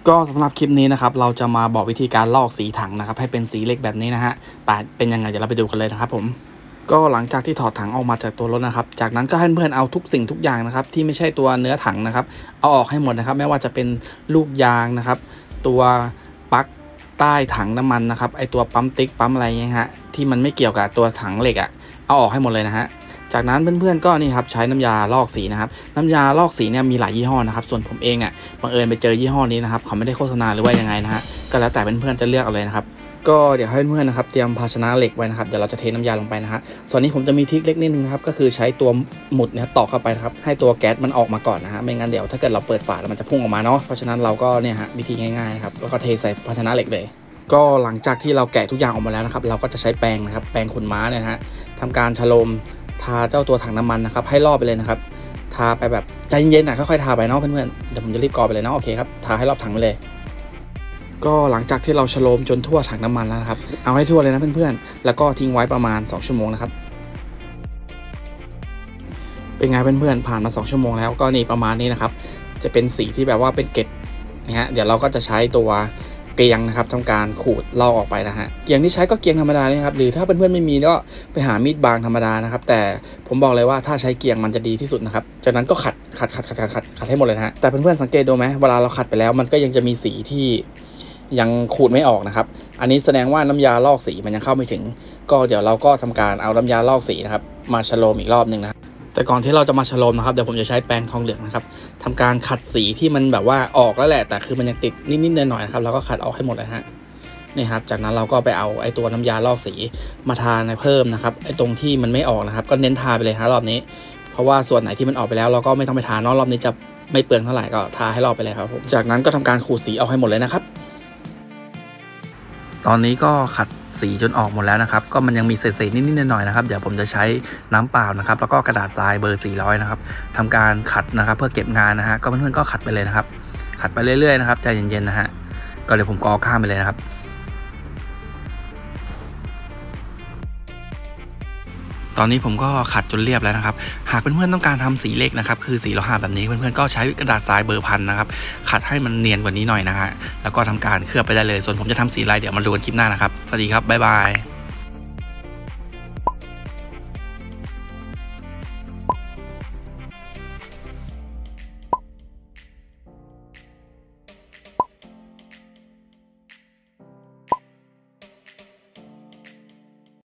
ก็สำหรับคลิปนี้นะครับเราจะมาบอกวิธีการลอกสีถังนะครับให้เป็นสีเหล็กแบบนี้นะฮะเป็นยังไงเดี๋ยวเราไปดูกันเลยนะครับผมก็หลังจากที่ถอดถังออกมาจากตัวรถนะครับจากนั้นก็ให้เพื่อนเอาทุกสิ่งทุกอย่างนะครับที่ไม่ใช่ตัวเนื้อถังนะครับเอาออกให้หมดนะครับไม่ว่าจะเป็นลูกยางนะครับตัวปลั๊กใต้ถังน้ำมันนะครับไอตัวปั๊มติ๊กปั๊มอะไรเงี้ยฮะที่มันไม่เกี่ยวกับตัวถังเหล็กเอาออกให้หมดเลยนะฮะจากนั้นเพื่อนๆก็นี่ครับใช้น้ำยาลอกสีนะครับน้ำยาลอกสีเนี่ยมีหลายยี่ห้อนะครับส่วนผมเองบังเอิญไปเจอยี่ห้อนี้นะครับเขาไม่ได้โฆษณาหรือว่ายังไงนะฮะก็แล้วแต่เพื่อนๆจะเลือกเอาเลยนะครับก็เดี๋ยวให้เพื่อนๆนะครับเตรียมภาชนะเหล็กไว้นะครับเดี๋ยวเราจะเทน้ำยาลงไปนะฮะส่วนนี้ผมจะมีทริคเล็กนิดนึงนะครับก็คือใช้ตัวหมุดเนี่ยตอกเข้าไปนะครับให้ตัวแก๊สมันออกมาก่อนนะฮะไม่งั้นเดี๋ยวถ้าเกิดเราเปิดฝาแล้วมันจะพุ่งออกมาเนาะเพราะฉะนั้นเราก็เนี่ยฮะวิธีง่ายๆครับแล้วก็เทใส่ภาชนะเหล็กเลยก็หลังจากที่เราแกะทุกอย่างออกมาแล้วนะครับเราก็จะใช้แปรงนะครับแปรงขนม้าเนี่ยฮะทำการฉโลมทาเจ้าตัวถังน้ำมันนะครับให้รอบไปเลยนะครับทาไปแบบใจเย็นๆค่อยๆทาไปเนาะเพื่อนๆเดี๋ยวผมจะรีบกรอไปเลยเนาะโอเคครับทาให้รอบถังไปเลยก็หลังจากที่เราฉโลมจนทั่วถังน้ำมันแล้วนะครับเอาให้ทั่วเลยนะเพื่อนๆแล้วก็ทิ้งไว้ประมาณ2 ชั่วโมงนะครับเป็นไงเพื่อนๆผ่านมา2 ชั่วโมงแล้วก็นี่ประมาณนี้นะครับจะเป็นสีที่แบบว่าเป็นเกล็ดนะฮะเดี๋ยวเราก็จะใช้ตัวเกียงนะครับทำการขูดลอกออกไปนะฮะเกียงที่ใช้ก็เกียงธรรมดาเลยครับหรือถ้าเพื่อนๆไม่มีก็ไปหามีดบางธรรมดานะครับแต่ผมบอกเลยว่าถ้าใช้เกียงมันจะดีที่สุดนะครับจากนั้นก็ขัดให้หมดเลยนะฮะแต่เพื่อนๆสังเกตดูไหมเวลาเราขัดไปแล้วมันก็ยังจะมีสีที่ยังขูดไม่ออกนะครับอันนี้แสดงว่าน้ำยาลอกสีมันยังเข้าไม่ถึงก็เดี๋ยวเราก็ทำการเอาน้ำยาลอกสีนะครับมาฉโลมอีกรอบหนึ่งนะแต่ก่อนที่เราจะมาฉโลมนะครับเดี๋ยวผมจะใช้แปรงทองเหลืองนะครับทำการขัดสีที่มันแบบว่าออกแล้วแหละแต่คือมันยังติดนิดๆหน่อยๆนะครับเราก็ขัดออกให้หมดเลยฮะนี่ครับจากนั้นเราก็ไปเอาไอ้ตัวน้ำยาลอกสีมาทาในเพิ่มนะครับไอ้ตรงที่มันไม่ออกนะครับก็เน้นทาไปเลยฮะรอบนี้เพราะว่าส่วนไหนที่มันออกไปแล้วเราก็ไม่ต้องไปทารอบนี้จะไม่เปลืองเท่าไหร่ก็ทาให้รอบไปเลยครับผมจากนั้นก็ทำการขูดสีเอาให้หมดเลยนะครับตอนนี้ก็ขัดสีจนออกหมดแล้วนะครับก็มันยังมีเศษๆนิดๆหน่อยๆนะครับเดี๋ยวผมจะใช้น้ำเปล่านะครับแล้วก็กระดาษทรายเบอร์400นะครับทำการขัดนะครับเพื่อเก็บงานนะฮะก็เพื่อนๆก็ขัดไปเลยนะครับขัดไปเรื่อยๆนะครับใจเย็นๆนะฮะก็เดี๋ยวผมก็ข้ามไปเลยนะครับตอนนี้ผมก็ขัดจนเรียบแล้วนะครับหากเพื่อนๆต้องการทำสีเหล็กนะครับคือสีโลหะแบบนี้เพื่อนๆก็ใช้กระดาษทรายเบอร์1,000นะครับขัดให้มันเนียนกว่านี้หน่อยนะฮะแล้วก็ทำการเคลือบไปได้เลยส่วนผมจะทำสีอะไรเดี๋ยวมาดูกันคลิปหน้านะครับสวัสดีครับบ๊ายบาย